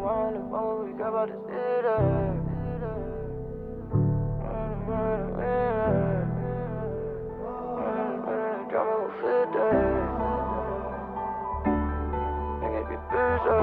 around the phone, we got about to sit there. Drama will fit there. Nigga be busy.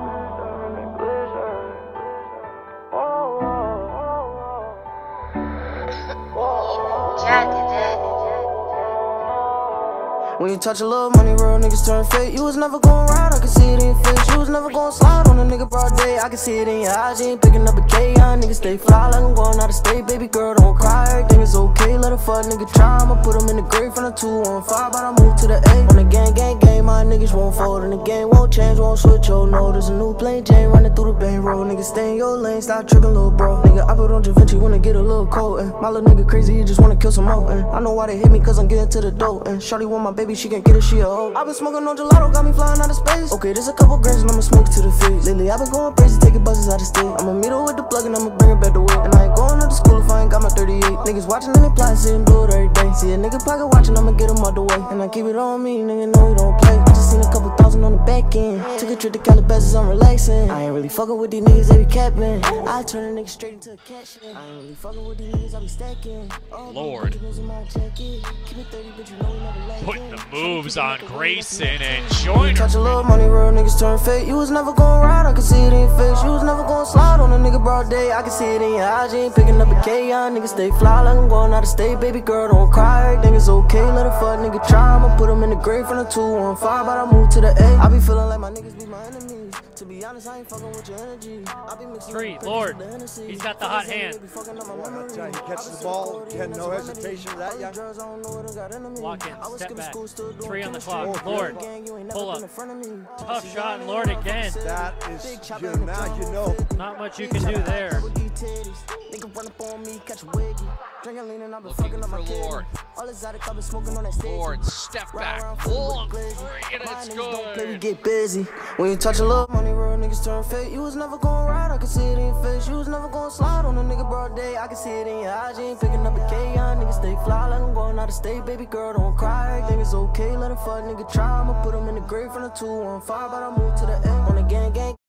When you touch a little money, real niggas turn fake. You was never gon' ride, I can see it in your face. You was never gon' slide on a nigga broad day. I can see it in your eyes, you ain't picking up a K. Young niggas stay fly like I'm going out of state. Baby girl, don't cry, everything is okay. Let a fuck nigga try, I'ma put him in the grave from the 215. But I move to the A. On the gang, my niggas won't fold. And the game won't change, won't switch, oh no. There's a new plain Jane running through the Bay Road. Nigga stay in your lane, stop tripping, little bro. Nigga, I put on Da Vinci, wanna get a little cold. And my little nigga crazy, he just wanna kill some more. And I know why they hate me, cause I'm getting to the dope. And shawty want my baby, she can't get it, she a I've been smoking on gelato, got me flying out of space. Okay, there's a couple grams and I'ma smoke to the face. Lately I've been going crazy, taking buses out of state. I'ma meet her with the plug and I'ma bring her back to work. And I ain't going to the school if I ain't got my 38. Niggas watching and they plotting, see him do it every day. See a nigga pocket watching, I'ma get him out the way. And I keep it on me, nigga know he don't play. I just seen a couple thousand on the back end. Took a trip to Calabasas, I'm relaxing. I ain't really fucking with these niggas, they be capping. I turn a nigga straight into a cat shit. I ain't really fucking with these niggas, I be stacking. Lord. Putting the moves on Grayson and Joyner. Touch a little money, real niggas turn fake. You was never gon' ride, I can see it in your face. You was never gon' slide on a nnigga broad day. I can see it in your eyes, you ain't picking up a K. Young niggas stay fly like I'm going out of state. Baby girl, don't cry, everything is okay. Let a fuck nigga try, I'ma put him in the grave from the 215. But I move to the A. I be feeling like my niggas be my enemies. To be honest, I ain't fucking with your energy. I be mixing Three, Lord. He's got the hot hand. He catches the ball, again, no hesitation to that young. Lock in, step back. 3 on the clock. Lord, pull up. Tough shot, and Lord again. That is, now you know. Not much you can do there. Looking for Lord. Lord, step back. Long three, and it's good. Get busy. When you touch a little money, real niggas turn fake. You was never gon' ride, I can see it in your face. You was never gon' slide on a nigga broad day. I can see it in your eyes, you ain't picking up a K. Young niggas stay fly like I'm going out of state. Baby girl, don't cry, everything is okay. Let a fuck nigga try, I'ma put him in the grave from the 215. But I move to the A. On the gang.